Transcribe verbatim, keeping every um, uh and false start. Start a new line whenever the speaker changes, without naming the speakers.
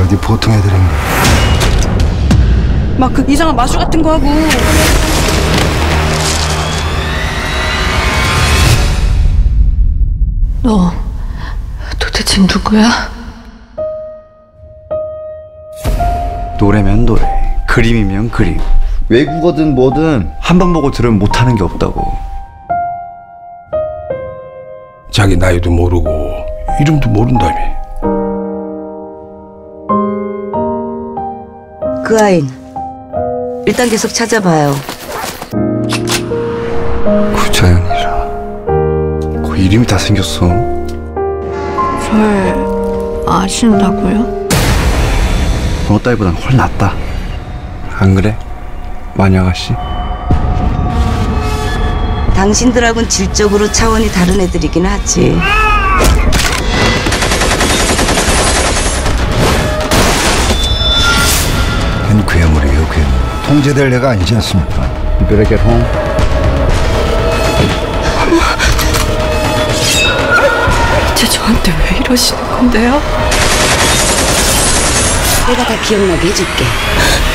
어디 보통 애들인가.
막 그 이상한 마술 같은 거 하고.
너 도대체 누구야?
노래면 노래, 그림이면 그림. 외국어든 뭐든 한 번 보고 들으면 못하는 게 없다고.
자기 나이도 모르고 이름도 모른다며.
그 아이는 일단 계속 찾아봐요.
구자연이라. 그 이름이 다 생겼어.
절 아신다고요?
너 따위보단 훨 낫다. 안 그래? 마녀 아가씨?
당신들하고는 질적으로 차원이 다른 애들이긴 하지.
걘 괴물이에요, 괴물. 통제될 애가 아니지 않습니까?
You better get home.
대체 저한테 왜 이러시는 건데요?
내가 다 기억나게 해줄게.